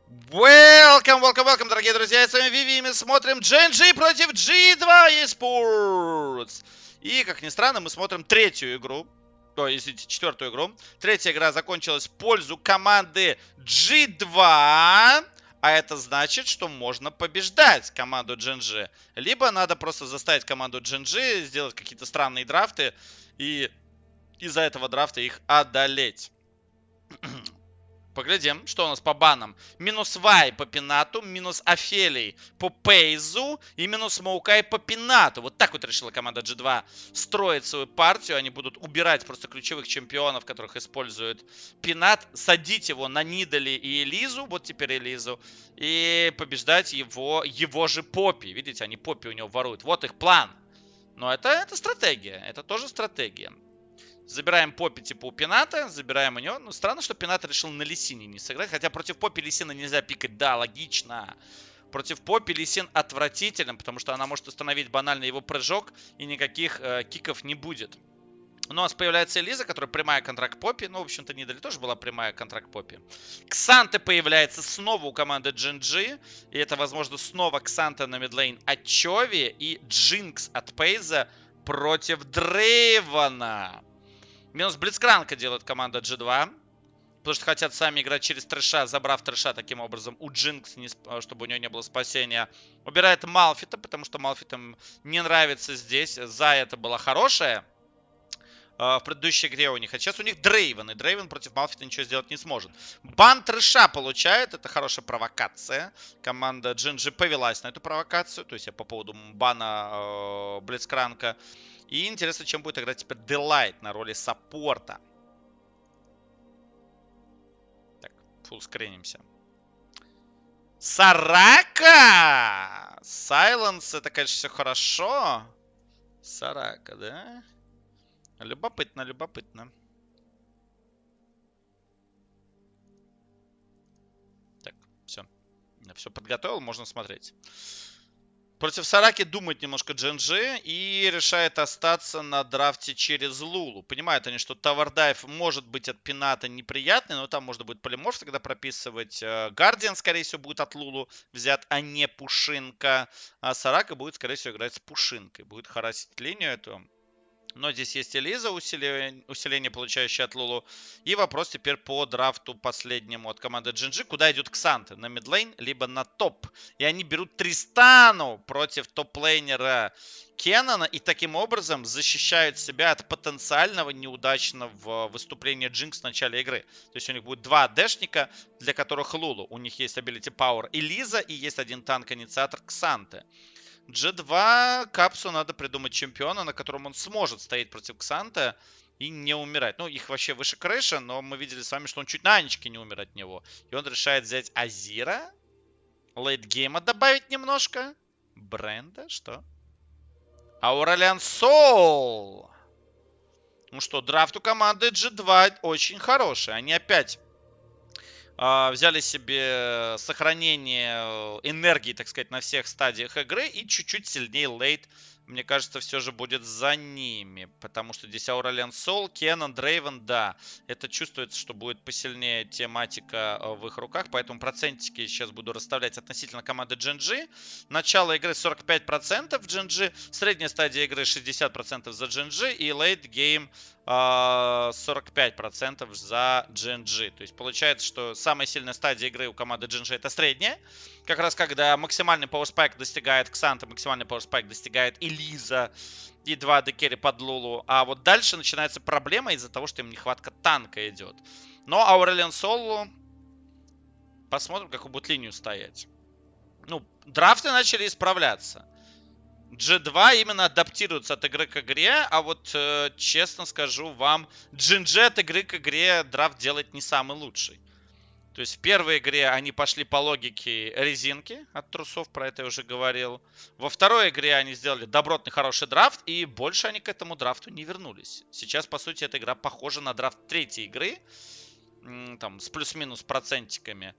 Welcome, дорогие друзья, с вами Виви, и мы смотрим GNG против G2 Esports. И, как ни странно, мы смотрим третью игру, извините, четвертую игру. Третья игра закончилась в пользу команды G2, а это значит, что можно побеждать команду GNG. Либо надо просто заставить команду GNG сделать какие-то странные драфты и из-за этого драфта их одолеть. Поглядим, что у нас по банам. Минус Вай по Пинату, минус Офелий по Пейзу и минус Маукай по Пинату. Вот так вот решила команда G2 строить свою партию. Они будут убирать просто ключевых чемпионов, которых использует Пинат, садить его на Нидали и Элизу, вот теперь Элизу, и побеждать его же Поппи. Видите, они Поппи у него воруют. Вот их план. Но это стратегия, это тоже стратегия. Забираем Поппи типа у Пината, забираем у него. Ну, странно, что Пинат решил на Лисине не сыграть. Хотя против Поппи Лисина нельзя пикать. Да, логично. Против Поппи Лисин отвратителен, потому что она может установить банально его прыжок, и никаких киков не будет. У нас появляется Элиза, которая прямая контракт Поппи. Ну, в общем-то, Нидали тоже была прямая контракт Поппи. Ксанте появляется снова у команды GNG. И это, возможно, снова Ксанте на мидлейн от Чови. И Джинкс от Пейза против Дрейвана. Минус Блицкранка делает команда G2. Потому что хотят сами играть через трэша, забрав трэша таким образом у Джинкс, чтобы у него не было спасения. Убирает Малфита, потому что Малфитам не нравится здесь. За это была хорошая в предыдущей игре у них. А сейчас у них Дрейвен. И Дрейвен против Малфита ничего сделать не сможет. Бан трэша получает. Это хорошая провокация. Команда GNG повелась на эту провокацию. То есть я по поводу бана Блицкранка. И интересно, чем будет играть теперь Делайт на роли саппорта. Так, фуллскринимся. Сарака! Сайленс, это, конечно, все хорошо. Сарака, да? Любопытно, любопытно. Так, все. Я все подготовил, можно смотреть. Против Сараки думает немножко GNG и решает остаться на драфте через Лулу. Понимают они, что Тавардайв может быть от Пината неприятный, но там можно будет полиморф тогда прописывать. Гардиан, скорее всего, будет от Лулу взят, а не Пушинка. А Сарака будет, скорее всего, играть с Пушинкой. Будет харасить линию эту. Но здесь есть Элиза, усиление, получающее от Лулу. И вопрос теперь по драфту последнему от команды GNG. Куда идет Ксанте? На мидлейн, либо на топ. И они берут Тристану против топ-лейнера Кеннона. И таким образом защищают себя от потенциального неудачного выступления Джинкс в начале игры. То есть у них будет два дэшника, для которых Лулу. У них есть Ability Power Элиза и есть один танк-инициатор Ксанте. G2 Капсу надо придумать чемпиона, на котором он сможет стоять против Ксанте и не умирать. Ну, их вообще выше крыши, но мы видели с вами, что он чуть на Анечке не умер от него. И он решает взять Азира, лейтгейма добавить немножко. Бренда, что? Аурелиан Сол. Ну что, драфт у команды G2 очень хороший. Они опять взяли себе сохранение энергии, так сказать, на всех стадиях игры. И чуть-чуть сильнее лейт, мне кажется, все же будет за ними. Потому что здесь Аурелиан Сол, Кеннон, Дрейвен, да. Это чувствуется, что будет посильнее тематика в их руках. Поэтому процентики сейчас буду расставлять относительно команды GNG. Начало игры 45% в GNG. Средняя стадия игры 60% за GNG. И лейт гейм 45% за GNG. То есть получается, что самая сильная стадия игры у команды GNG это средняя. Как раз когда максимальный пауэрспайк достигает Ксанта, максимальный пауэрспайк достигает Элиза и 2 декери под Лулу. А вот дальше начинается проблема из-за того, что им нехватка танка идет. Но Аурелиан Солу, посмотрим, как он будет линию стоять. Ну, драфты начали исправляться. G2 именно адаптируется от игры к игре, а вот, честно скажу вам, GNG от игры к игре драфт делает не самый лучший. То есть в первой игре они пошли по логике резинки от трусов, про это я уже говорил. Во второй игре они сделали добротный хороший драфт, и больше они к этому драфту не вернулись. Сейчас, по сути, эта игра похожа на драфт третьей игры, там, с плюс-минус процентиками.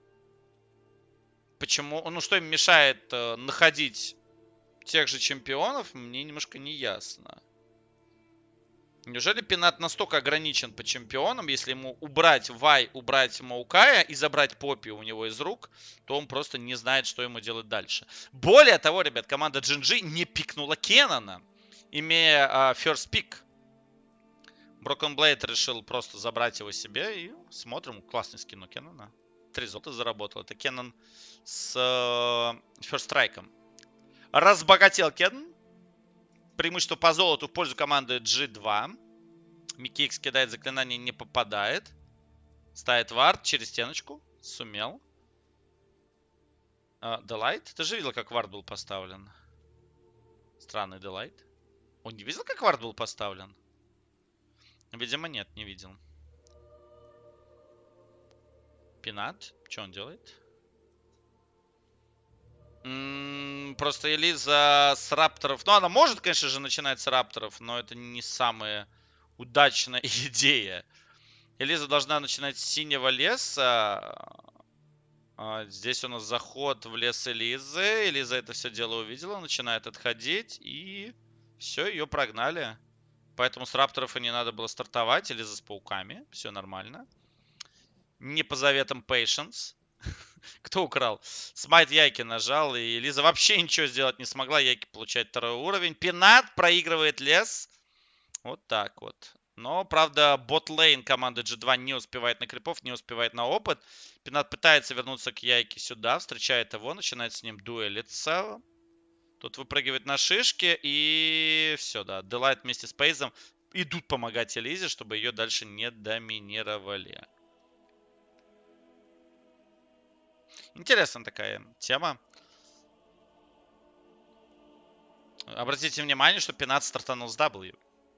Почему? Ну, что им мешает находить тех же чемпионов, мне немножко не ясно. Неужели Пинат настолько ограничен по чемпионам, если ему убрать Вай, убрать Маукая и забрать Поппи у него из рук, то он просто не знает, что ему делать дальше. Более того, ребят, команда GNG не пикнула Кеннона, имея first pick. Broken Blade решил просто забрать его себе и смотрим, классный скин у Кеннона. 3 золота заработал. Это Кеннон с first strike'ом. Разбогател Кеннон. Преимущество по золоту в пользу команды G2. Микки Икс кидает заклинание, не попадает. Ставит вард через стеночку. Сумел. Делайт. Ты же видел, как вард был поставлен? Странный Делайт. Он не видел, как вард был поставлен? Видимо, нет, не видел. Пинат. Что он делает? Просто Элиза с рапторов. Ну, она может, конечно же, начинать с рапторов, но это не самая удачная идея. Элиза должна начинать с синего леса. Здесь у нас заход в лес Элизы. Элиза это все дело увидела, начинает отходить. И все, ее прогнали. Поэтому с рапторов и не надо было стартовать. Элиза с пауками. Все нормально. Не по заветам Patience. Кто украл? Смайт Яйки нажал, и Лиза вообще ничего сделать не смогла. Яйки получает 2 уровень. Пинат проигрывает лес. Вот так вот. Но, правда, бот-лейн команды G2 не успевает на крипов, не успевает на опыт. Пинат пытается вернуться к Яйке сюда, встречает его, начинает с ним дуэлиться. Тут выпрыгивает на шишки, и все, да. Делайт вместе с Пейзом идут помогать Элизе, чтобы ее дальше не доминировали. Интересная такая тема. Обратите внимание, что Пинат стартанул с W.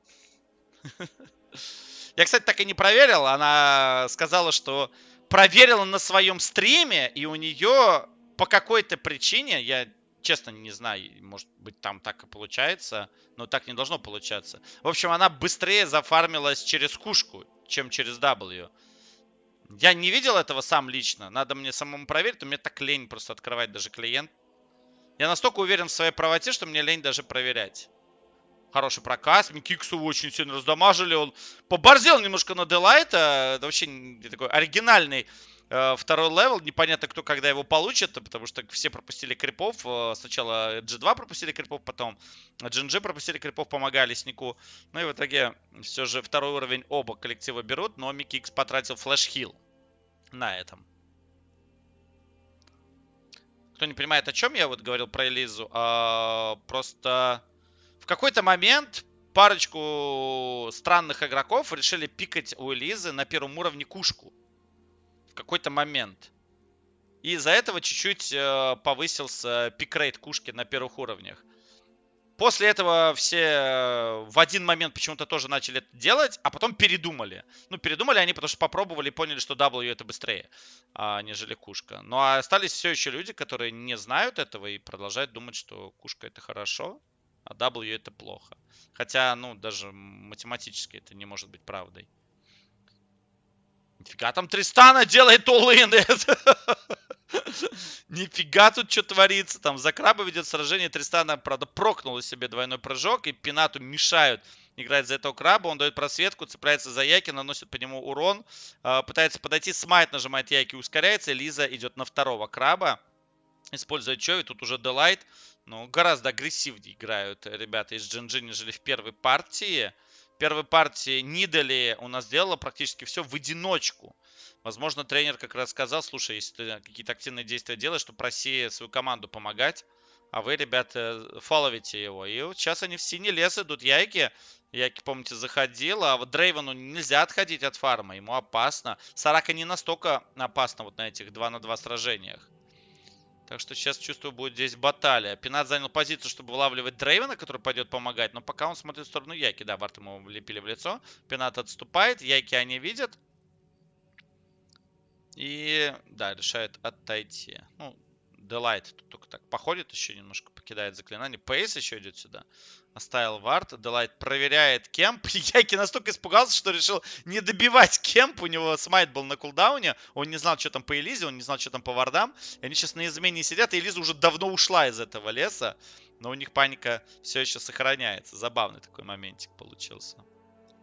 Я, кстати, так и не проверил. Она сказала, что проверила на своем стриме, и у нее по какой-то причине, я честно не знаю, может быть там так и получается, но так не должно получаться. В общем, она быстрее зафармилась через кушку, чем через W. Я не видел этого сам лично. Надо мне самому проверить. У меня так лень просто открывать даже клиент. Я настолько уверен в своей правоте, что мне лень даже проверять. Хороший проказ. Микиксу очень сильно раздамажили. Он поборзел немножко на Делайта. Это вообще такой оригинальный второй левел. Непонятно, кто когда его получит. Потому что все пропустили крипов. Сначала G2 пропустили крипов, потом GNG пропустили крипов, помогали Снику. Ну и в итоге все же второй уровень оба коллектива берут. Но Микикс потратил флэш-хилл на этом. Кто не понимает, о чем я вот говорил про Элизу, просто в какой-то момент парочку странных игроков решили пикать у Элизы на первом уровне кушку. В какой-то момент. И из-за этого чуть-чуть повысился пикрейт кушки на первых уровнях. После этого все в один момент почему-то тоже начали это делать, а потом передумали. Ну, передумали они, потому что попробовали и поняли, что W это быстрее, нежели кушка. Ну, а остались все еще люди, которые не знают этого и продолжают думать, что кушка это хорошо, а W это плохо. Хотя, ну, даже математически это не может быть правдой. Нифига там Тристана делает all-in. Нифига тут что творится. Там за краба ведет сражение. Тристана, правда, прокнула себе двойной прыжок. И Пинату мешают играть за этого краба. Он дает просветку, цепляется за Яйки, наносит по нему урон. Пытается подойти. Смайт нажимает Яйки, ускоряется. Лиза идет на второго краба. Используя Чови. Тут уже Делайт. Но гораздо агрессивнее играют ребята из GNG, нежели в первой партии. В первой партии Нидали у нас делала практически все в одиночку. Возможно, тренер как раз сказал: слушай, если ты какие-то активные действия делаешь, то проси свою команду помогать. А вы, ребята, фоловите его. И вот сейчас они в синий лес идут. Яйки, помните, заходил. А вот Дрейвену нельзя отходить от фарма. Ему опасно. Сарака не настолько опасно вот на этих 2 на 2 сражениях. Так что сейчас, чувствую, будет здесь баталия. Пинат занял позицию, чтобы вылавливать Дрейвена, который пойдет помогать. Но пока он смотрит в сторону Яйки. Да, вард ему влепили в лицо. Пинат отступает. Яйки они видят. И, да, решает отойти. Ну, Делайт тут только так походит, еще немножко покидает заклинание. Пейс еще идет сюда. Оставил вард. Делайт проверяет кемп. Яйки настолько испугался, что решил не добивать кемп. У него смайт был на кулдауне. Он не знал, что там по Элизе, он не знал, что там по вардам. И они сейчас на измене сидят. И Элиза уже давно ушла из этого леса. Но у них паника все еще сохраняется. Забавный такой моментик получился.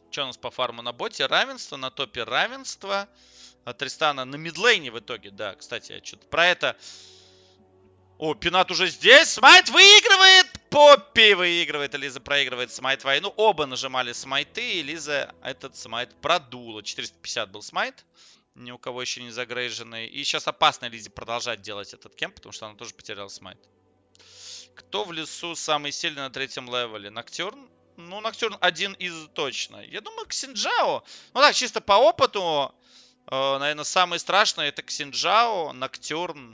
Что у нас по фарму на боте? Равенство, на топе равенство. А Тристана на мидлейне в итоге, да. Кстати, я что-то про это... О, Пинат уже здесь. Смайт выигрывает. Поппи выигрывает. Лиза проигрывает смайт войну. Оба нажимали смайты. И Лиза этот смайт продула. 450 был смайт. Ни у кого еще не загрейженный. И сейчас опасно Лизе продолжать делать этот кемп, потому что она тоже потеряла смайт. Кто в лесу самый сильный на третьем левеле? Ноктюрн? Ну, Ноктюрн один из точно. Я думаю, Ксинджао. Ну так, чисто по опыту, наверное, самый страшный это Ксинджао, Ноктюрн.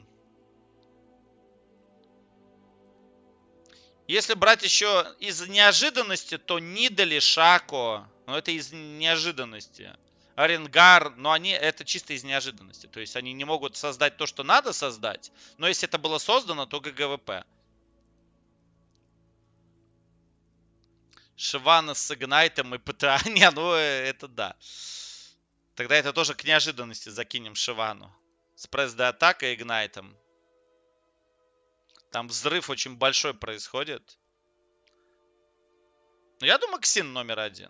Если брать еще из неожиданности, то Нидали, Шако. Но это из неожиданности. Аренгар, но они это чисто из неожиданности. То есть они не могут создать то, что надо создать. Но если это было создано, то ГГВП. Шивана с Игнайтом и ПТА. Не, ну это да. Тогда это тоже к неожиданности закинем Шивану. С пресс-до атака и Игнайтом. Там взрыв очень большой происходит. Но я думаю, Ксин номер один.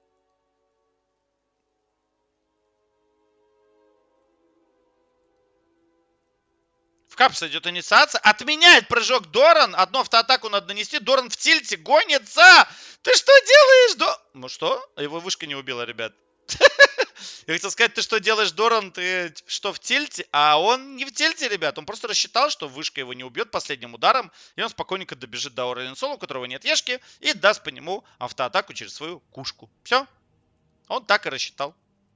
В капс идет инициация. Отменяет прыжок Доран. Одну автоатаку надо нанести. Доран в тильте гонится. Ты что делаешь, Ну что? Его вышка не убила, ребят. Я хотел сказать, ты что делаешь, Доран? Ты что, в тильте? А он не в тильте, ребят. Он просто рассчитал, что вышка его не убьет последним ударом. И он спокойненько добежит до Орален Соло, у которого нет ешки. И даст по нему автоатаку через свою кушку. Все. Он так и рассчитал.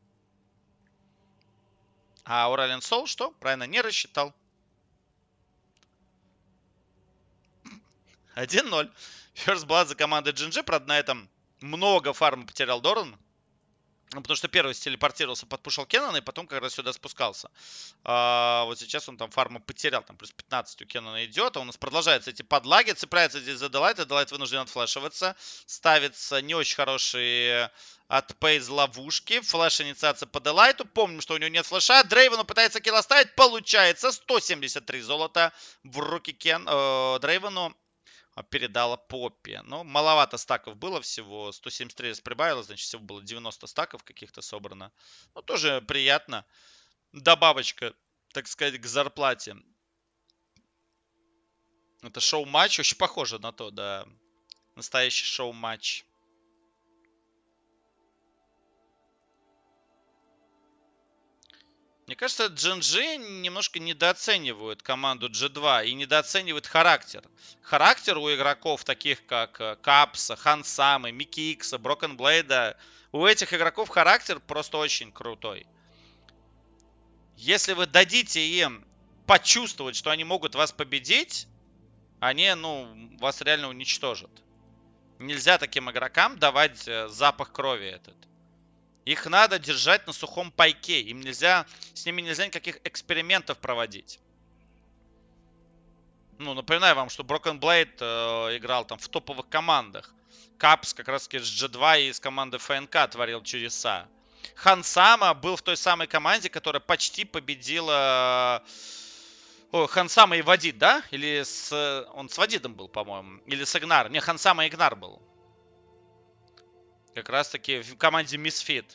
А Орален Сол что? Правильно, не рассчитал. 1-0. First Blood за командой GNG. Правда, на этом много фарма потерял Доран. Ну, потому что первый телепортировался, подпушил Кеннона, и потом как раз сюда спускался. Вот сейчас он там фарму потерял. Там плюс 15 у Кеннона идет. А у нас продолжаются эти подлаги. Цепляется здесь за Делайт. И Делайт вынужден отфлешиваться. Ставится не очень хорошие от Пейз ловушки. Флеш инициация по Делайту. Помним, что у него нет флеша. Дрейвену пытается килл оставить. Получается 173 золота в руки Дрейвену. Передала Поппи. Но маловато стаков было всего. 173 прибавилось, значит, всего было 90 стаков каких-то собрано. Ну, тоже приятно. Добавочка, так сказать, к зарплате. Это шоу-матч. Очень похоже на то, да. Настоящий шоу-матч. Мне кажется, GNG немножко недооценивают команду G2 и недооценивают характер. Характер у игроков, таких как Капса, Хансамы, Микки Икса, Брокен Блейда, у этих игроков характер просто очень крутой. Если вы дадите им почувствовать, что они могут вас победить, они, вас реально уничтожат. Нельзя таким игрокам давать запах крови этот. Их надо держать на сухом пайке. С ними нельзя никаких экспериментов проводить. Напоминаю вам, что Broken Blade играл там в топовых командах. Капс как раз таки с G2 и из команды ФНК творил чудеса. Хансама был в той самой команде, которая почти победила... Хансама и Вадид, да? Он с Вадидом был, по-моему. Или с Игнар. Не, Хансама и Игнар был. Как раз таки в команде Misfit.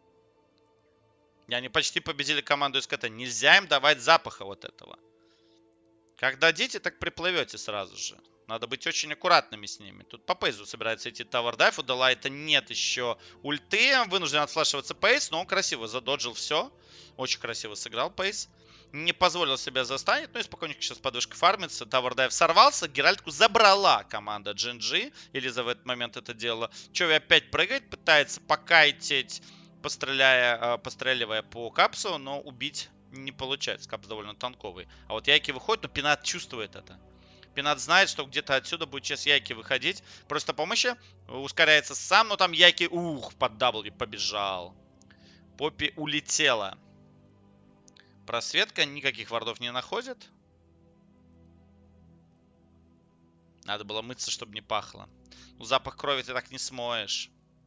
И они почти победили команду СКТ. Нельзя им давать запаха вот этого. Как дадите, так приплывете сразу же. Надо быть очень аккуратными с ними. Тут по Пейзу собирается идти Tower Dive. У Делайта нет еще ульты. Вынужден отфлешиваться Пейз. Но он красиво задоджил все. Очень красиво сыграл Пейз. Не позволил себя застанет. Ну и спокойненько сейчас подвышка фармится. Tower Dive сорвался. Геральтку забрала команда GNG. Элиза в этот момент это делала. Чови опять прыгает. Пытается покайтить, постреливая по Капсу. Но убить не получается. Капс довольно танковый. А вот Яйки выходит, но Пинат чувствует это. Пинат знает, что где-то отсюда будет сейчас Яйки выходить. Просто помощи. Ускоряется сам. Но там Яйки, под W побежал. Поппи улетела. Просветка. Никаких вардов не находит. Надо было мыться, чтобы не пахло. Запах крови ты так не смоешь.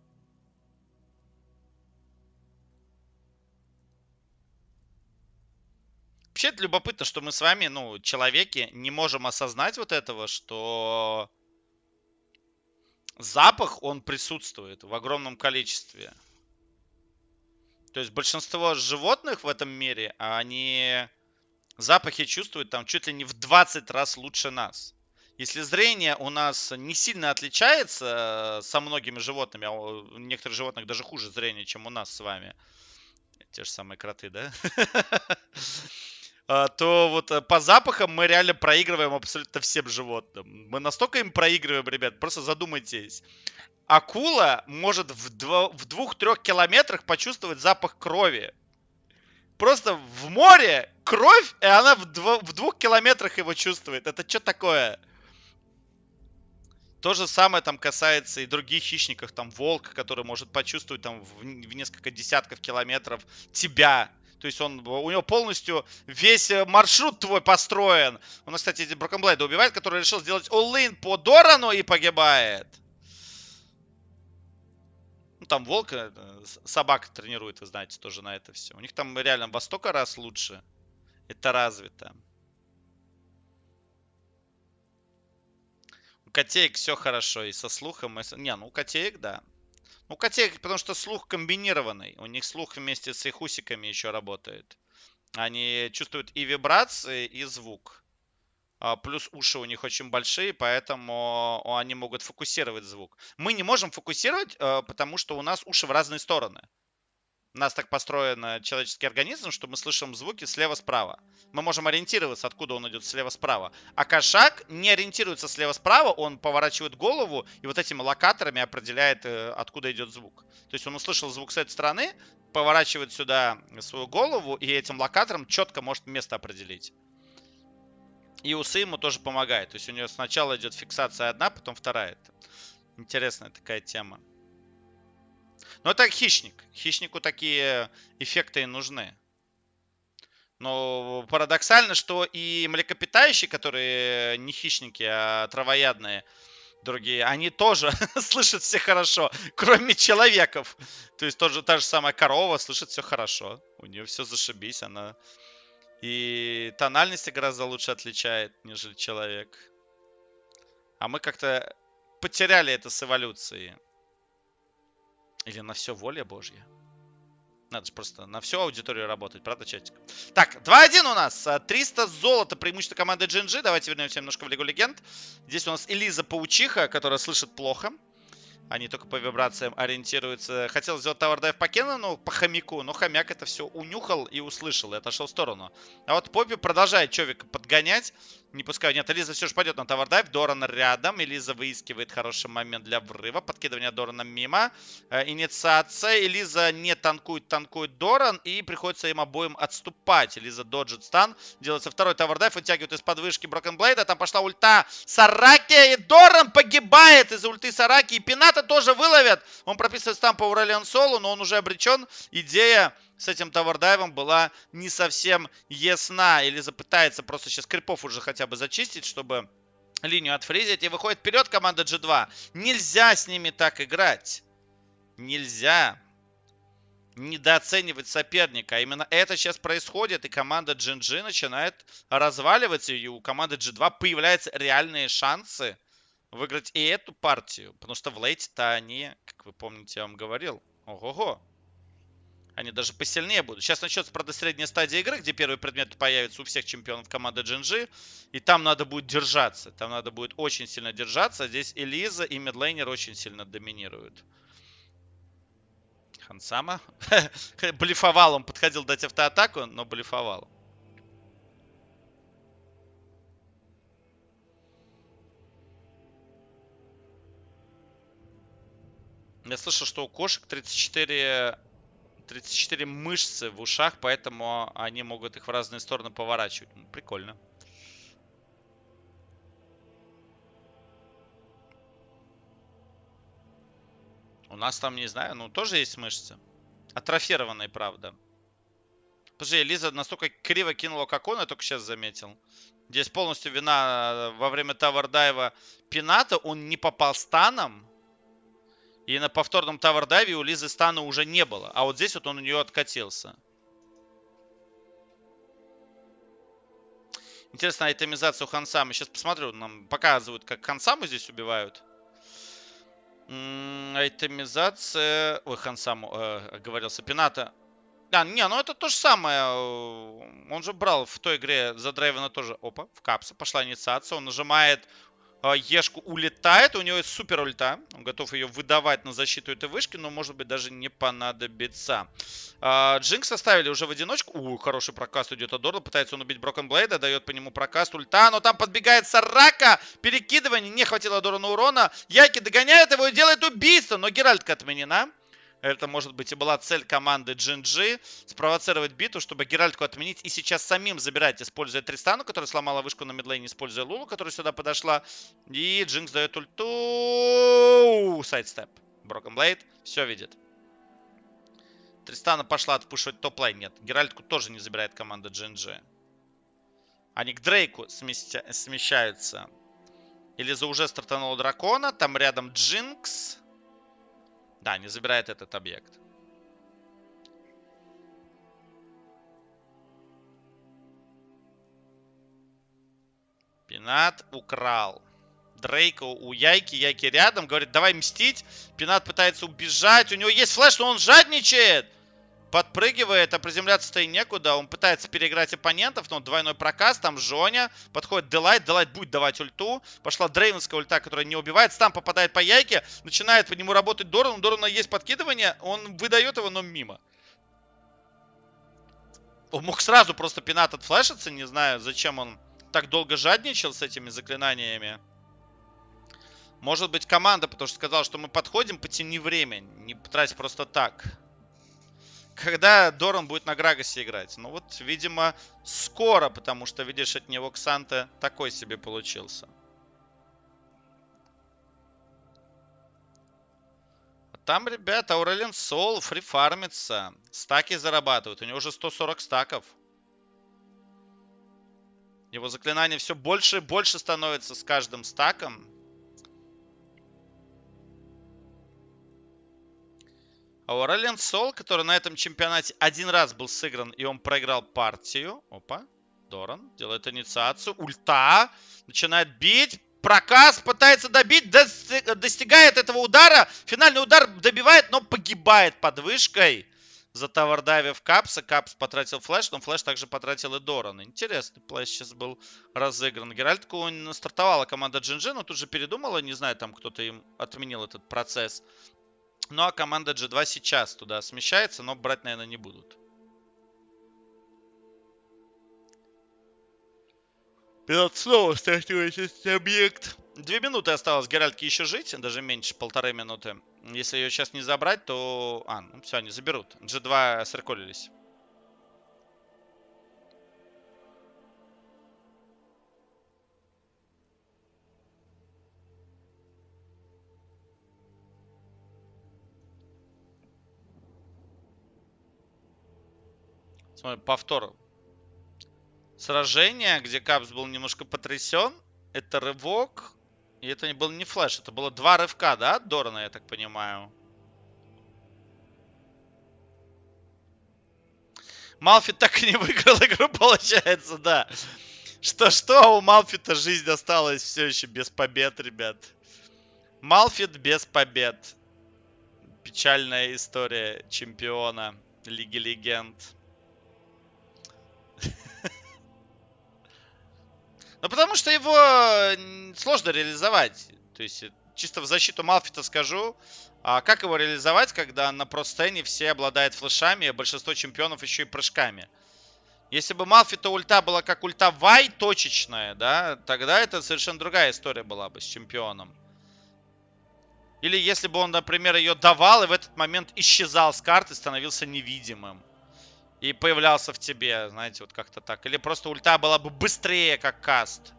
Вообще, это любопытно, что мы с вами, человеки, не можем осознать вот этого, что запах, он присутствует в огромном количестве. То есть большинство животных в этом мире, они запахи чувствуют там чуть ли не в 20 раз лучше нас. Если зрение у нас не сильно отличается со многими животными, а у некоторых животных даже хуже зрение, чем у нас с вами, те же самые кроты, да? То вот по запахам мы реально проигрываем абсолютно всем животным. Мы настолько им проигрываем, ребят, просто задумайтесь. Акула может в 2-3 километрах почувствовать запах крови. Просто в море кровь, и она в 2 километрах его чувствует. Это что такое? То же самое там касается и других хищников. Там волк, который может почувствовать там в несколько десятков километров тебя. То есть у него полностью весь маршрут твой построен. У нас, кстати, Брокенблейда убивает, который решил сделать all-in по Дорану и погибает. Ну, там волк, собака тренирует, вы знаете, тоже на это все. У них там реально во столько раз лучше. Это развито. У котеек все хорошо. И со слухом, и не, ну у котеек, да. Ну, котеек, потому что слух комбинированный. У них слух вместе с их усиками еще работает. Они чувствуют и вибрации, и звук. Плюс уши у них очень большие, поэтому они могут фокусировать звук. Мы не можем фокусировать, потому что у нас уши в разные стороны. У нас так построен человеческий организм, что мы слышим звуки слева-справа. Мы можем ориентироваться, откуда он идет слева-справа. А кошак не ориентируется слева-справа, он поворачивает голову и вот этими локаторами определяет, откуда идет звук. То есть он услышал звук с этой стороны, поворачивает сюда свою голову и этим локатором четко может место определить. И усы ему тоже помогают. То есть у него сначала идет фиксация одна, потом вторая. Интересная такая тема. Но это хищник. Хищнику такие эффекты и нужны. Но парадоксально, что и млекопитающие, которые не хищники, а травоядные, другие, они тоже слышат все хорошо, кроме человеков. То есть тоже та же самая корова слышит все хорошо. У нее все зашибись, она и тональности гораздо лучше отличает, нежели человек. А мы как-то потеряли это с эволюцией. Или на все воля Божья. Надо же просто на всю аудиторию работать, правда, чатик? Так, 2-1 у нас. 300 золота преимущество команды GNG. Давайте вернемся немножко в Лигу Легенд. Здесь у нас Элиза Паучиха, которая слышит плохо. Они только по вибрациям ориентируются. Хотел сделать тауэр-дайв по Кеннону, по хомяку, но хомяк это все унюхал и услышал, и отошел в сторону. А вот Поппи продолжает Човика подгонять. Не пускай. Нет, Элиза все же пойдет на тауэр-дайв. Доран рядом. Элиза выискивает хороший момент для врыва. Подкидывание Дорана мимо. Инициация. Элиза не танкует, танкует Доран. И приходится им обоим отступать. Элиза доджит стан. Делается второй тауэр-дайв. Вытягивает из-под вышки Брокенблейда. Там пошла ульта Сараки. И Доран погибает из-за ульты Сараки. И Пината тоже выловят. Он прописывает стан по Аурелион Солу, но он уже обречен. Идея с этим тауэр-дайвом была не совсем ясна. Элиза пытается просто сейчас крипов уже хотя бы зачистить, чтобы линию отфризить. И выходит вперед команда G2. Нельзя с ними так играть. Нельзя недооценивать соперника. Именно это сейчас происходит. И команда GNG начинает разваливаться. И у команды G2 появляются реальные шансы выиграть и эту партию. Потому что в лейте-то они, как вы помните, я вам говорил, ого-го. Они даже посильнее будут. Сейчас начнется, правда, средняя стадия игры, где первый предмет появится у всех чемпионов команды GNG. И там надо будет держаться. Там надо будет очень сильно держаться. Здесь Элиза и мидлейнер очень сильно доминируют. Хансама. Блефовал. Он подходил дать автоатаку, но блефовал. Я слышал, что у кошек 34 мышцы в ушах, поэтому они могут их в разные стороны поворачивать. Прикольно. У нас там, не знаю, ну тоже есть мышцы. Атрофированные, правда. Подожди, Лиза настолько криво кинула, как он, я только сейчас заметил. Здесь полностью вина во время тауэр-дайва Пината. Он не попал станом. И на повторном тауэр-дайве у Лизы стана уже не было. А вот здесь вот он у нее откатился. Интересная айтемизация у Хансамы. Сейчас посмотрю, нам показывают, как Хансаму здесь убивают. Айтемизация. Ой, Хансам оговорился. Пината. А, не, ну это то же самое. Он же брал в той игре за Дрейвена тоже. Опа, в капса пошла инициация. Он нажимает Ешку, улетает. У него есть супер ульта. Он готов ее выдавать на защиту этой вышки, но может быть даже не понадобится. Джинкс оставили уже в одиночку. Хороший прокаст идет от Дорла. Пытается он убить Брокен Блейда. Дает по нему прокаст. Ульта. Но там подбегает Сарака. Перекидывание. Не хватило Дорана урона. Яки догоняет его и делает убийство. Но Геральтка отменена. Это, может быть, и была цель команды GNG. Спровоцировать биту, чтобы Геральтку отменить. И сейчас самим забирать, используя Тристану, которая сломала вышку на мидлейне, используя Лулу, которая сюда подошла. И Джинкс дает ульту. Сайдстеп. Broken Blade все видит. Тристана пошла отпушивать топ-лайн. Нет, Геральтку тоже не забирает команда GNG. Они к Дрейку смещаются. Элиза уже стартанула дракона. Там рядом Джинкс. Да, не забирает этот объект. Пинат украл Дрейка у Яйки. Яйки рядом. Говорит, давай мстить. Пинат пытается убежать. У него есть флеш, но он жадничает. Подпрыгивает, а приземляться-то и некуда. Он пытается переиграть оппонентов, но двойной проказ. Там Жоня. Подходит Делайт. Делайт будет давать ульту. Пошла дрейвенская ульта, которая не убивает. Стам попадает по Яйке. Начинает по нему работать Доран. У Дорана есть подкидывание. Он выдает его, но мимо. Он мог сразу просто Пинат отфлешиться. Не знаю, зачем он так долго жадничал с этими заклинаниями. Может быть, команда, потому что сказал, что мы подходим, потяни время. Не трать просто так. Когда Доран будет на Грагасе играть? Ну вот, видимо, скоро, потому что, видишь, от него Ксанте такой себе получился. А там, ребята, Аурелиан Сол фрифармится. Стаки зарабатывает. У него уже 140 стаков. Его заклинание все больше и больше становится с каждым стаком. Аурелиан Сол, который на этом чемпионате один раз был сыгран, и он проиграл партию. Опа, Доран делает инициацию. Ульта. Начинает бить. Проказ пытается добить. Достигает этого удара. Финальный удар добивает, но погибает под вышкой. Затавардавив Капса. Капс потратил флеш, но флеш также потратил и Доран. Интересный плей сейчас был разыгран. Геральтку стартовала команда GNG, но тут же передумала. Не знаю, там кто-то им отменил этот процесс. Ну, а команда G2 сейчас туда смещается, но брать, наверное, не будут. Пилот снова стартует этот объект. 2 минуты осталось Геральтке еще жить, даже меньше, 1,5 минуты. Если ее сейчас не забрать, то... ну все, они заберут. G2 среколились. Смотри, повтор. Сражение, где Капс был немножко потрясен. Это рывок. И это не был не флеш, это было 2 рывка, да, от Дорана, я так понимаю. Малфит так и не выиграл игру, получается, да. Что-что, у Малфита жизнь осталась все еще без побед, ребят. Малфит без побед. Печальная история чемпиона Лиги Легенд. Ну, потому что его сложно реализовать. То есть, чисто в защиту Малфита скажу. А как его реализовать, когда на просцене все обладают флешами, а большинство чемпионов еще и прыжками? Если бы Малфита ульта была как ульта Вай, точечная, да, тогда это совершенно другая история была бы с чемпионом. Или если бы он, например, ее давал и в этот момент исчезал с карты, становился невидимым. И появлялся в тебе, знаете, вот как-то так. Или просто ульта была бы быстрее, как каст.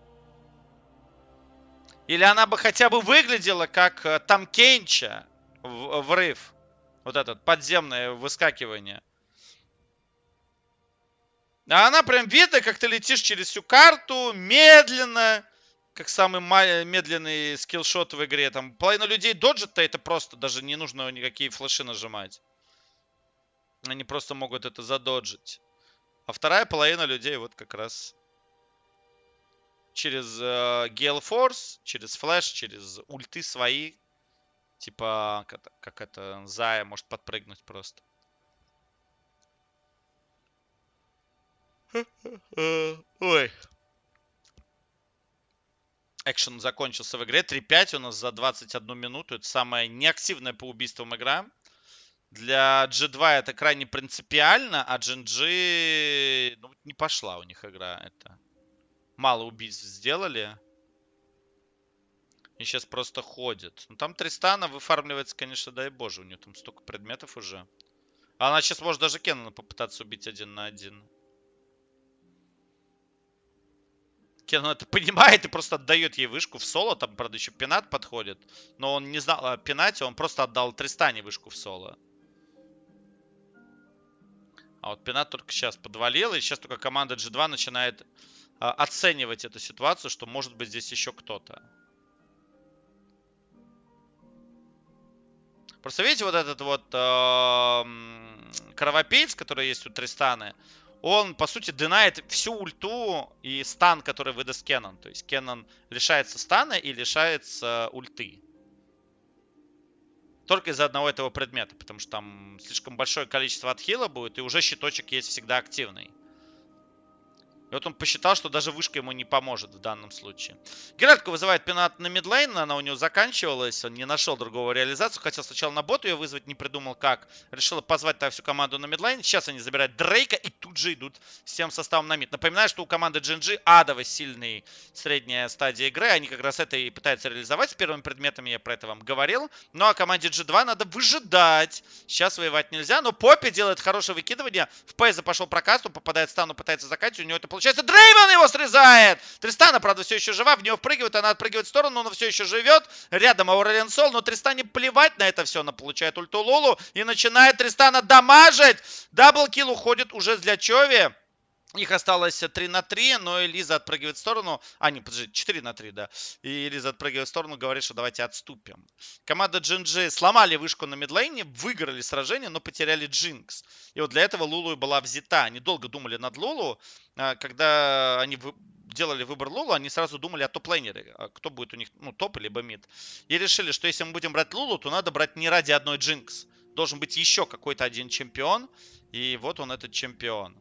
Или она бы хотя бы выглядела, как там Кенча врыв. Вот этот подземное выскакивание. А она прям видно, как ты летишь через всю карту, медленно. Как самый медленный скиллшот в игре. Там половина людей доджит-то это просто. Даже не нужно никакие флеши нажимать. Они просто могут это задоджить. А вторая половина людей вот как раз через Gale Force, через флеш, через ульты свои Типа, как это, Зая может подпрыгнуть просто. Ой. Экшен закончился в игре. 3-5 у нас за 21 минуту. Это самая неактивная по убийствам игра. Для G2 это крайне принципиально, а GNG ну, не пошла у них игра. Это мало убийств сделали. И сейчас просто ходит. Ну там Тристана выфармливается, конечно, дай боже. У нее там столько предметов уже. А она сейчас может даже Кеннона попытаться убить 1 на 1. Кеннон это понимает и просто отдает ей вышку в соло. Там, правда, еще Пенат подходит. Но он не знал о Пенате, он просто отдал Тристане вышку в соло. А вот Пенат только сейчас подвалил. И сейчас только команда G2 начинает оценивать эту ситуацию, что может быть здесь еще кто-то. Просто видите, вот этот вот кровопийц, который есть у Тристаны, он, по сути, динает всю ульту и стан, который выдаст Кеннон. То есть Кеннон лишается стана и лишается ульты. Только из-за одного этого предмета, потому что там слишком большое количество отхила будет, и уже щиточек есть всегда активный. И вот он посчитал, что даже вышка ему не поможет в данном случае. Гератку вызывает Пенат на мидлейн, она у него заканчивалась, он не нашел другого реализацию. Хотел сначала на боту ее вызвать, не придумал как. Решил позвать так всю команду на мидлейн. Сейчас они забирают Дрейка и тут же идут всем составом на мид. Напоминаю, что у команды GNG адово сильный средняя стадия игры. Они как раз это и пытаются реализовать с первыми предметами, я про это вам говорил. Ну а команде G2 надо выжидать. Сейчас воевать нельзя, но Поппи делает хорошее выкидывание. В Пейза пошел прокасту, попадает в стану, пытается заканчивать, у него это получается. Дрейвен его срезает! Тристана, правда, все еще жива, в нее впрыгивает, она отпрыгивает в сторону, но все еще живет. Рядом Аурелиан Сол, но Тристане плевать на это все. Она получает ульту Лулу и начинает Тристана дамажить. Даблкил уходит уже для Чови. Их осталось 3 на 3, но Элиза отпрыгивает в сторону. А, не, подожди, 4 на 3, да. И Элиза отпрыгивает в сторону, говорит, что давайте отступим. Команда GNG сломали вышку на мидлейне, выиграли сражение, но потеряли Джинкс. И вот для этого Лулу и была взята. Они долго думали над Лулу. Когда они делали выбор Лулу, они сразу думали о топ-лейнере. Кто будет у них, ну, топ либо мид. И решили, что если мы будем брать Лулу, то надо брать не ради одной Джинкс. Должен быть еще какой-то один чемпион. И вот он, этот чемпион.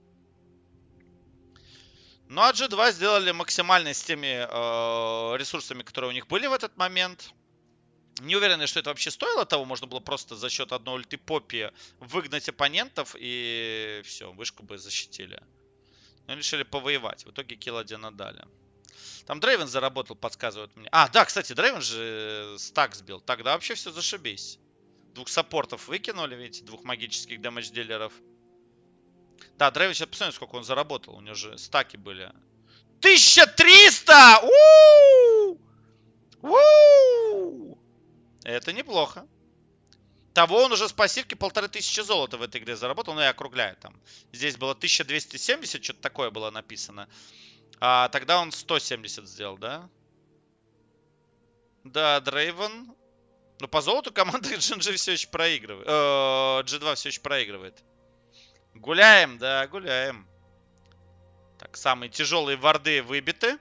Ну а G2 сделали максимально с теми ресурсами, которые у них были в этот момент. Не уверен, что это вообще стоило того. Можно было просто за счет одной ульты Поппи выгнать оппонентов и все, вышку бы защитили. Но решили повоевать. В итоге килл 1 отдали. Там Дрейвен заработал, подсказывает мне. А, да, кстати, Дрейвен же стак сбил. Тогда вообще все зашибись. 2 саппортов выкинули, видите, 2 магических дэмэдж-дилеров. Да, Дрейвен сейчас посмотрим, сколько он заработал. У него же стаки были. 1300! У-у-у! Это неплохо. Того он уже с пассивки 1500 золота в этой игре заработал. Ну, я округляю там. Здесь было 1270, что-то такое было написано. А тогда он 170 сделал, да? Да, Дрейвен. Но по золоту команда GNG все еще проигрывает. G2 все еще проигрывает. Гуляем, да, гуляем. Так, самые тяжелые варды выбиты.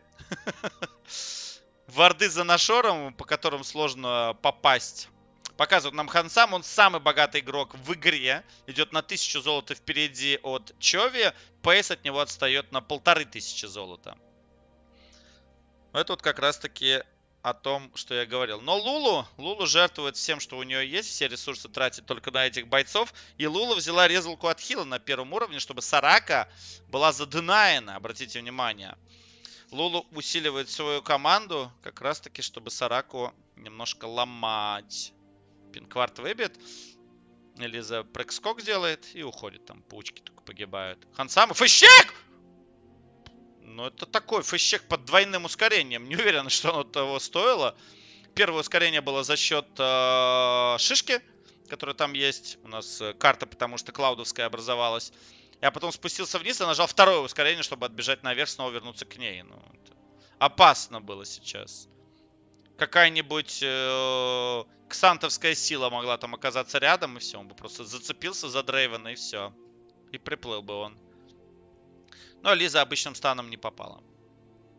Варды за нашором, по которым сложно попасть. Показывает нам Хансам, он самый богатый игрок в игре. Идет на 1000 золота впереди от Чови. Пейс от него отстает на 1500 золота. Это вот как раз таки о том, что я говорил. Но Лулу жертвует всем, что у нее есть. Все ресурсы тратит только на этих бойцов. И Лулу взяла резалку от хила на первом уровне, чтобы Сарака была заденаена. Обратите внимание. Лулу усиливает свою команду, как раз таки, чтобы Сараку немножко ломать. Пинкварт выбит. Элиза прыг-скок делает и уходит. Там паучки только погибают. Хансам, фэщек! Ну, это такой фэщек под двойным ускорением. Не уверен, что оно того стоило. Первое ускорение было за счет шишки, которая там есть. У нас карта, потому что клаудовская образовалась. Я потом спустился вниз и нажал второе ускорение, чтобы отбежать наверх, снова вернуться к ней. Ну, опасно было сейчас. Какая-нибудь ксантовская сила могла там оказаться рядом, и все. Он бы просто зацепился за Дрейвена, и все. И приплыл бы он. Но Лиза обычным станом не попала.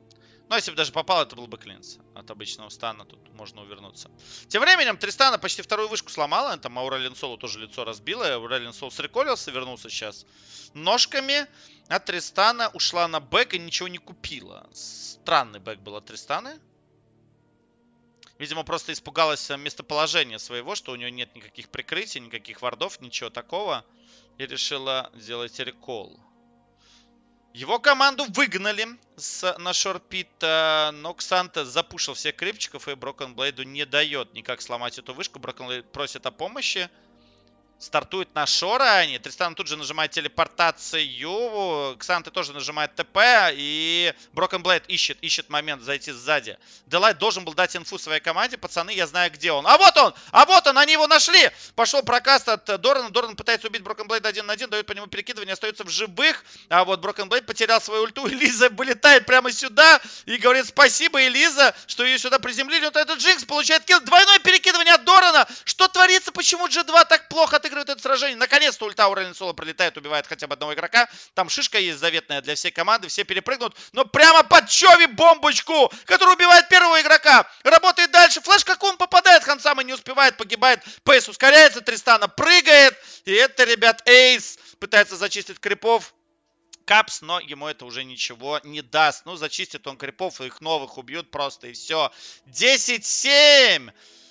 Но если бы даже попал, это был бы клинс. От обычного стана тут можно увернуться. Тем временем Тристана почти вторую вышку сломала. Там Аурелиан Соло тоже лицо разбила. Аурелиан Соло среколился, вернулся сейчас ножками. А Тристана ушла на бэк и ничего не купила. Странный бэк был от Тристаны. Видимо, просто испугалась местоположения своего, что у нее нет никаких прикрытий, никаких вардов, ничего такого. И решила сделать рекол. Его команду выгнали на шорпит, но Ксанта запушил всех крипчиков, и Broken Blade не дает никак сломать эту вышку. Broken Blade просит о помощи. Стартует на Шора. Тристан тут же нажимает телепортацию. Ксанты тоже нажимает ТП. И Broken Blade ищет момент зайти сзади. Делайт должен был дать инфу своей команде. Пацаны, я знаю, где он. А вот он! А вот он! Они его нашли! Пошел прокаст от Дорана. Доран пытается убить Broken Blade 1 на 1. Дает по нему перекидывание. Остается в живых. А вот Broken Blade потерял свою ульту. И Лиза вылетает прямо сюда. И говорит спасибо, Элиза, что ее сюда приземлили. Вот этот Джинкс получает килл. Двойное перекидывание от Дорана. Что творится? Почему G2 так плохо отыгрывает это сражение? Наконец-то ульта Аурелиан Соло прилетает, убивает хотя бы одного игрока. Там шишка есть заветная для всей команды. Все перепрыгнут. Но прямо под Чови бомбочку, который убивает первого игрока. Работает дальше. Флэш как он попадает. Хансама не успевает, погибает. Пейс ускоряется. Тристана прыгает. И это, ребят, Эйс пытается зачистить крипов. Капс, но ему это уже ничего не даст. Ну, зачистит он крипов, и их новых убьют просто, и все. 10-7.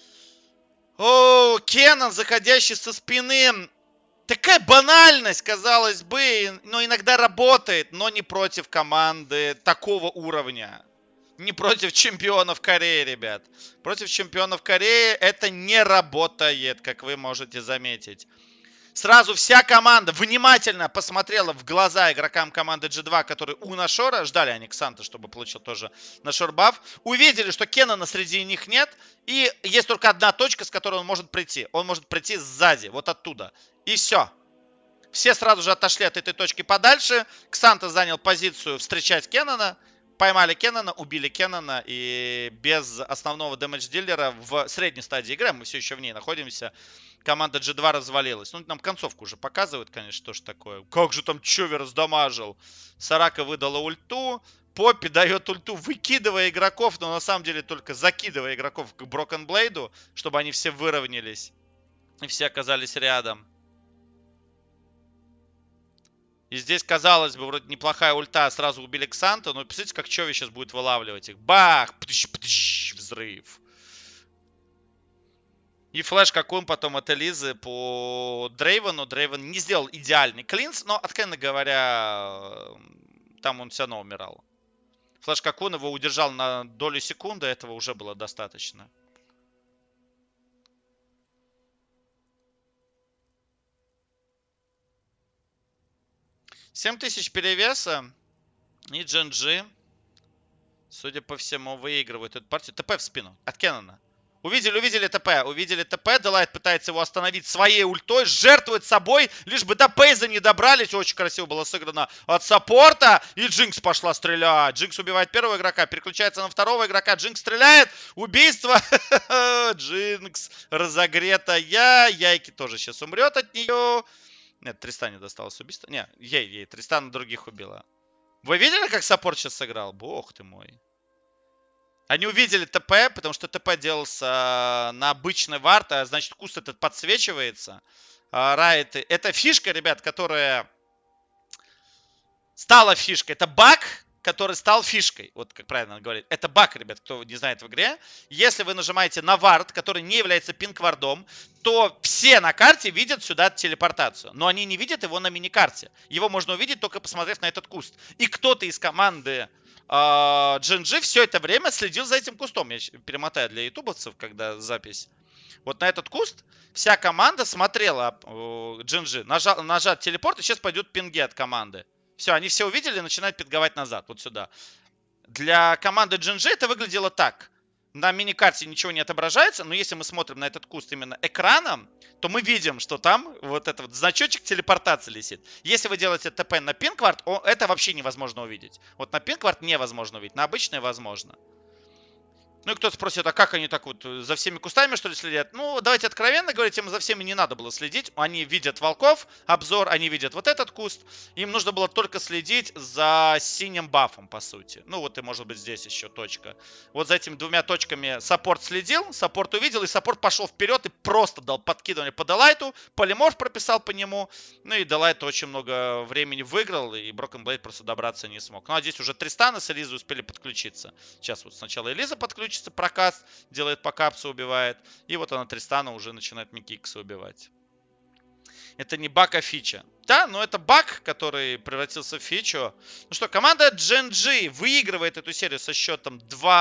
О, Кеннон, заходящий со спины. Такая банальность, казалось бы, но иногда работает, но не против команды такого уровня. Не против чемпионов Кореи, ребят. Против чемпионов Кореи это не работает, как вы можете заметить. Сразу вся команда внимательно посмотрела в глаза игрокам команды G2, которые у Нашора, ждали они Ксанта, чтобы получил тоже Нашор баф, увидели, что Кеннона среди них нет, и есть только одна точка, с которой он может прийти. Он может прийти сзади, вот оттуда. И все. Все сразу же отошли от этой точки подальше. Ксанта занял позицию встречать Кеннона. Поймали Кеннона, убили Кеннона, и без основного дэмэдж-дилера в средней стадии игры, мы все еще в ней находимся, команда G2 развалилась. Ну, нам концовку уже показывают, конечно, что ж такое. Как же там Чови раздамажил. Сарака выдала ульту. Поппи дает ульту, выкидывая игроков, но на самом деле только закидывая игроков к Broken Blade, чтобы они все выровнялись. И все оказались рядом. И здесь, казалось бы, вроде неплохая ульта, сразу убили Ксанта. Но посмотрите, как Чови сейчас будет вылавливать их. Бах! Птыщ, взрыв. И флэш какой потом от Элизы по Дрейвену. Дрейвен не сделал идеальный клинс, но, откровенно говоря, там он все равно умирал. Флэш Какун его удержал на долю секунды, этого уже было достаточно. $7000 перевеса. И GNG, судя по всему, выигрывает эту партию. ТП в спину от Кеннона. Увидели ТП. Делайт пытается его остановить своей ультой. Жертвует собой, лишь бы до Пейза не добрались. Очень красиво было сыграно от саппорта. И Джинкс пошла стрелять. Джинкс убивает первого игрока. Переключается на второго игрока. Джинкс стреляет. Убийство. Джинкс разогретая. Яйки тоже сейчас умрет от нее. Нет, Тристане досталось убийство. Не, ей. Тристана других убила. Вы видели, как саппорт сейчас сыграл? Бог ты мой. Они увидели ТП, потому что ТП делался на обычный вард, а значит куст этот подсвечивается. Райт. Это фишка, ребят, которая стала фишкой. Это баг, который стал фишкой. Вот как правильно говорить. Это баг, ребят, кто не знает в игре. Если вы нажимаете на вард, который не является пинг-вардом, то все на карте видят сюда телепортацию. Но они не видят его на миникарте. Его можно увидеть, только посмотрев на этот куст. И кто-то из команды GNG все это время следил за этим кустом. Я перемотаю для ютубовцев, когда запись. Вот на этот куст вся команда смотрела GNG. Нажат телепорт, и сейчас пойдут пинги от команды. Все, они все увидели и начинают пинговать назад, вот сюда. Для команды GNG это выглядело так. На миникарте ничего не отображается, но если мы смотрим на этот куст именно экраном, то мы видим, что там вот этот вот значочек телепортации висит. Если вы делаете ТП на пинквард, это вообще невозможно увидеть. Вот на пинквард невозможно увидеть, на обычный возможно. Ну и кто-то спросит, а как они так вот за всеми кустами, что ли, следят? Ну, давайте откровенно говорить, им за всеми не надо было следить. Они видят волков, обзор, они видят вот этот куст. Им нужно было только следить за синим бафом, по сути. Ну, вот и может быть здесь еще точка. Вот за этими двумя точками саппорт следил, саппорт увидел, и саппорт пошел вперед и просто дал подкидывание по Делайту. Полиморф прописал по нему. Ну и Делайт очень много времени выиграл, и Broken Blade просто добраться не смог. Ну, а здесь уже Тристана с Элизой успели подключиться. Сейчас вот сначала Элиза подключится, прокаст, делает по капсу, убивает. И вот она Тристана уже начинает Микикса убивать. Это не баг, а фича. Да, но это баг, который превратился в фичу. Ну что, команда GNG выигрывает эту серию со счетом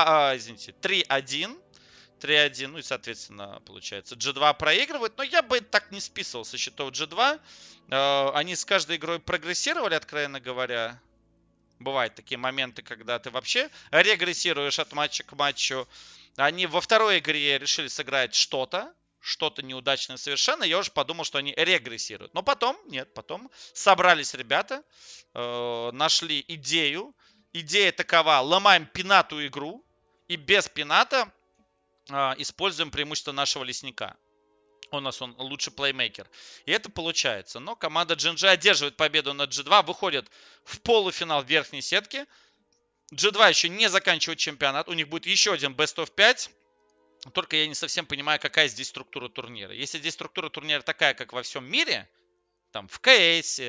3-1. 3-1, ну и, соответственно, получается, G2 проигрывает. Но я бы так не списывал со счетов G2. Они с каждой игрой прогрессировали, откровенно говоря. Бывают такие моменты, когда ты вообще регрессируешь от матча к матчу. Они во второй игре решили сыграть что-то неудачное совершенно. Я уже подумал, что они регрессируют. Но потом, нет, потом собрались ребята, нашли идею. Идея такова: ломаем пинатую игру и без пината используем преимущество нашего лесника. Он лучший плеймейкер. И это получается. Но команда GNG одерживает победу над G2. Выходит в полуфинал верхней сетки. G2 еще не заканчивает чемпионат. У них будет еще один Best of 5. Только я не совсем понимаю, какая здесь структура турнира. Если здесь структура турнира такая, как во всем мире, там в КС,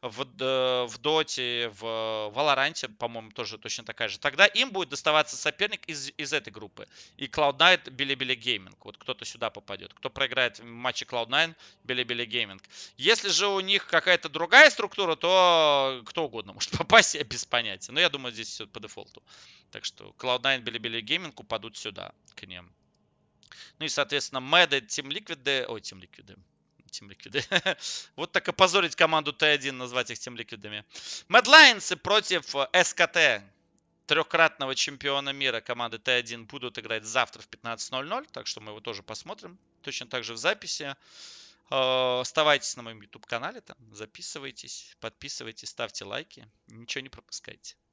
в Доте, в Валоранте, по-моему, тоже точно такая же, тогда им будет доставаться соперник из этой группы. И Cloud9, Bilibili Gaming. Вот кто-то сюда попадет. Кто проиграет в матче Cloud9, Bilibili Gaming. Если же у них какая-то другая структура, то кто угодно может попасть, я без понятия. Но я думаю, здесь все по дефолту. Так что Cloud9, Bilibili Gaming упадут сюда, к ним. Ну и, соответственно, Мэды, Team Liquid, ой, Team Liquid. Team Liquid. Вот так опозорить команду Т1, назвать их Team Liquid'ами. Mad Lions против СКТ, трехкратного чемпиона мира команды Т1, будут играть завтра в 15:00. Так что мы его тоже посмотрим. Точно так же в записи. Оставайтесь на моем YouTube канале, там, записывайтесь, подписывайтесь, ставьте лайки. Ничего не пропускайте.